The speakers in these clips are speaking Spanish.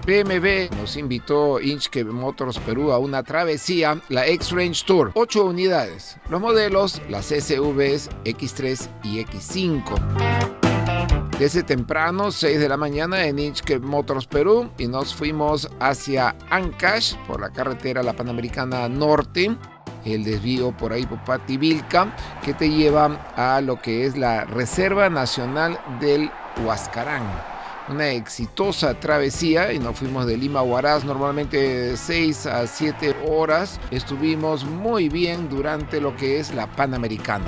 BMW nos invitó Inchcape Motors Perú a una travesía, la X-Range Tour, 8 unidades. Los modelos, las SUVs X3 y X5. Desde temprano, 6 de la mañana en Inchcape Motors Perú, y nos fuimos hacia Ancash por la carretera La Panamericana Norte, el desvío por ahí por Pativilca, que te lleva a lo que es la Reserva Nacional del Huascarán. Una exitosa travesía, y nos fuimos de Lima a Huaraz, normalmente de 6 a 7 horas. Estuvimos muy bien durante lo que es la Panamericana.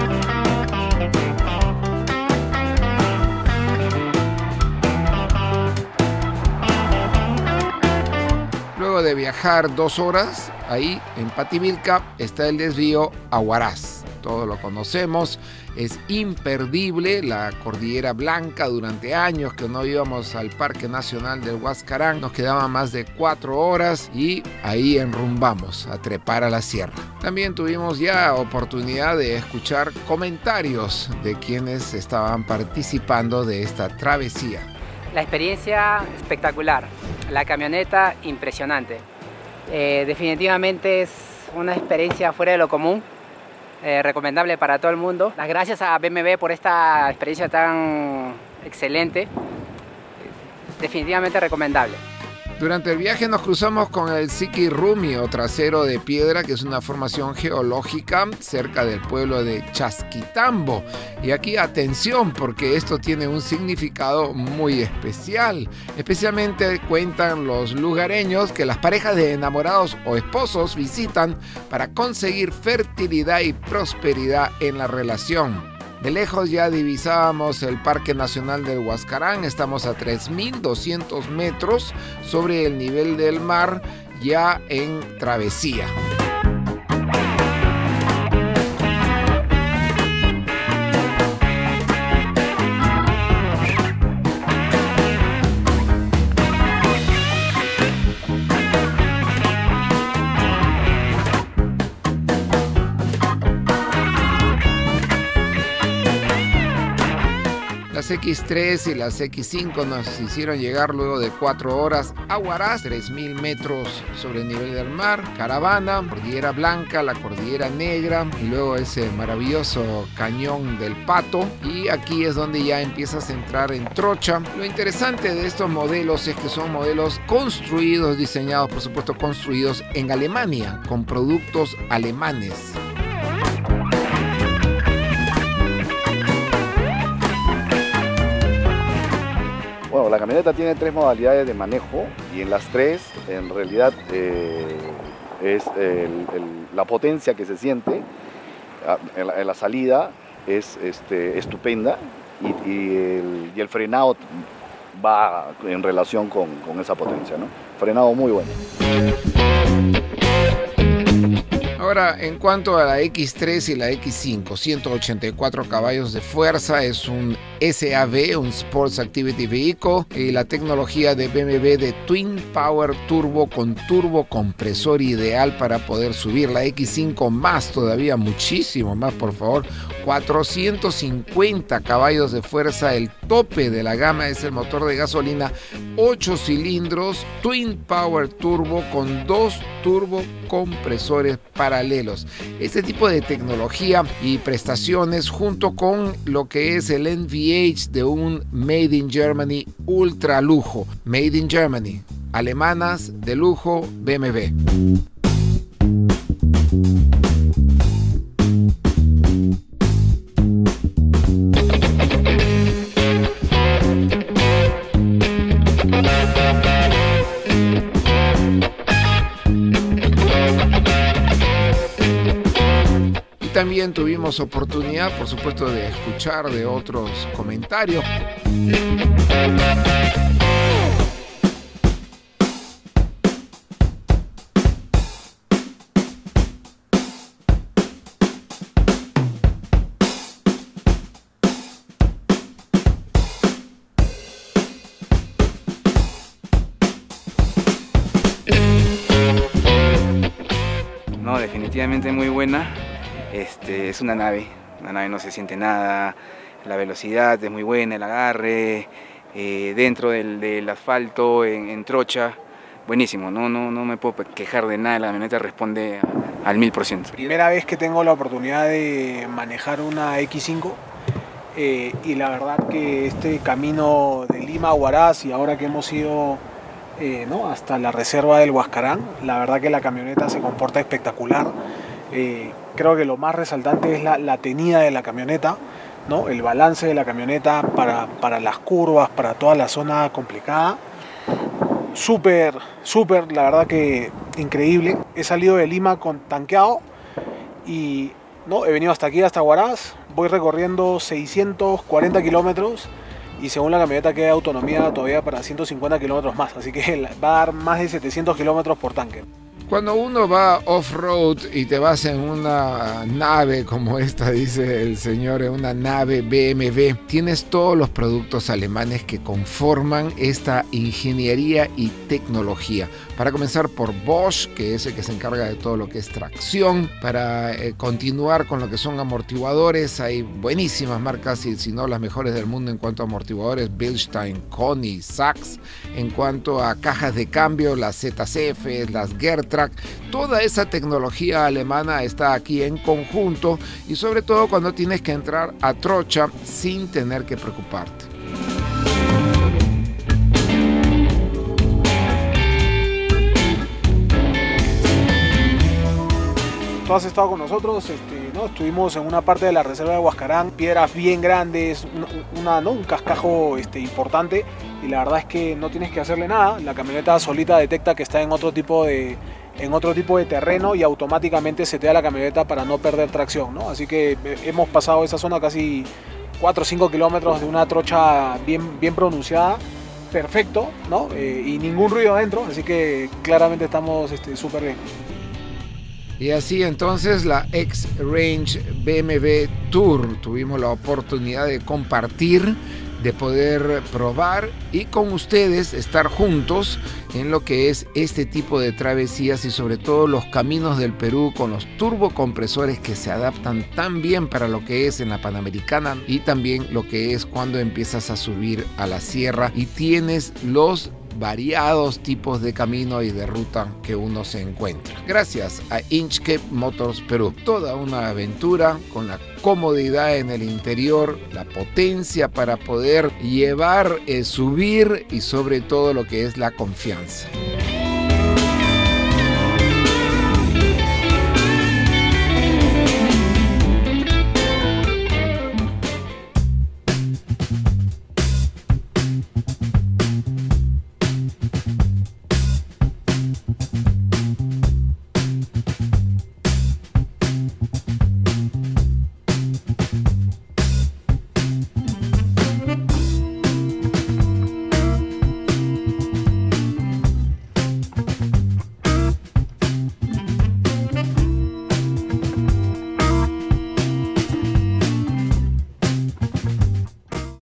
Luego de viajar 2 horas, ahí en Pativilca está el desvío a Huaraz. Todos lo conocemos, es imperdible la Cordillera Blanca. Durante años que no íbamos al Parque Nacional del Huascarán, nos quedaban más de 4 horas y ahí enrumbamos a trepar a la sierra. También tuvimos ya oportunidad de escuchar comentarios de quienes estaban participando de esta travesía. La experiencia espectacular, la camioneta impresionante. Definitivamente es una experiencia fuera de lo común. Recomendable para todo el mundo. Las gracias a BMW por esta experiencia tan excelente. Definitivamente recomendable. Durante el viaje nos cruzamos con el Siqui Rumi, o trasero de piedra, que es una formación geológica cerca del pueblo de Chasquitambo. Y aquí atención, porque esto tiene un significado muy especial. Especialmente cuentan los lugareños que las parejas de enamorados o esposos visitan para conseguir fertilidad y prosperidad en la relación. De lejos ya divisábamos el Parque Nacional del Huascarán. Estamos a 3.200 metros sobre el nivel del mar, ya en travesía. Las X3 y las X5 nos hicieron llegar luego de 4 horas a Huaraz, 3.000 metros sobre el nivel del mar. Caravana, Cordillera Blanca, la Cordillera Negra, y luego ese maravilloso Cañón del Pato. Y aquí es donde ya empiezas a entrar en trocha. Lo interesante de estos modelos es que son modelos construidos, diseñados, por supuesto, construidos en Alemania, con productos alemanes. Bueno, la camioneta tiene 3 modalidades de manejo, y en las 3 en realidad es la potencia que se siente en la salida es estupenda, y el frenado va en relación con esa potencia, ¿no? Frenado muy bueno. Ahora, en cuanto a la X3 y la X5, 184 caballos de fuerza, es un SAV, un Sports Activity Vehicle, y la tecnología de BMW de Twin Power Turbo con turbocompresor ideal para poder subir. La X5 más todavía, muchísimo más, por favor, 450 caballos de fuerza. El tope de la gama es el motor de gasolina 8 cilindros, Twin Power Turbo con 2 turbocompresores paralelos. Este tipo de tecnología y prestaciones, junto con lo que es el NVH de un Made in Germany ultra lujo. Made in Germany, alemanas de lujo, BMW. También tuvimos oportunidad, por supuesto, de escuchar de otros comentarios. No, definitivamente muy buena. Es una nave no se siente nada, la velocidad es muy buena, el agarre, dentro del asfalto, en trocha. Buenísimo, no me puedo quejar de nada, la camioneta responde al 1000%. Primera vez que tengo la oportunidad de manejar una X5 y la verdad que este camino de Lima a Huaraz y ahora que hemos ido hasta la reserva del Huascarán, la verdad que la camioneta se comporta espectacular. Creo que lo más resaltante es la tenida de la camioneta, ¿no? El balance de la camioneta para las curvas, para toda la zona complicada. Súper, la verdad que increíble. He salido de Lima con tanqueado y he venido hasta aquí, hasta Huaraz. Voy recorriendo 640 kilómetros y según la camioneta queda autonomía todavía para 150 kilómetros más. Así que va a dar más de 700 kilómetros por tanque. Cuando uno va off-road y te vas en una nave como esta, dice el señor, en una nave BMW, tienes todos los productos alemanes que conforman esta ingeniería y tecnología. Para comenzar por Bosch, que es el que se encarga de todo lo que es tracción. Para continuar con lo que son amortiguadores, hay buenísimas marcas, y si no las mejores del mundo en cuanto a amortiguadores, Bilstein, Koni, Sachs. En cuanto a cajas de cambio, las ZCF, las Getrag. Toda esa tecnología alemana está aquí en conjunto, y sobre todo cuando tienes que entrar a trocha sin tener que preocuparte. Tú has estado con nosotros, estuvimos en una parte de la reserva de Huascarán, piedras bien grandes, un cascajo importante, y la verdad es que no tienes que hacerle nada. La camioneta solita detecta que está en otro tipo de terreno y automáticamente setea la camioneta para no perder tracción, ¿no? Así que hemos pasado esa zona casi 4 o 5 kilómetros de una trocha bien pronunciada, perfecto, ¿no? Y ningún ruido adentro, así que claramente estamos súper bien. Y así entonces la X-Range BMW Tour tuvimos la oportunidad de compartir, de poder probar y con ustedes estar juntos en lo que es este tipo de travesías, y sobre todo los caminos del Perú con los turbocompresores que se adaptan tan bien para lo que es en la Panamericana, y también lo que es cuando empiezas a subir a la sierra y tienes los variados tipos de camino y de ruta que uno se encuentra. Gracias a Inchcape Motors Perú. Toda una aventura con la comodidad en el interior, la potencia para poder llevar, subir, y sobre todo lo que es la confianza.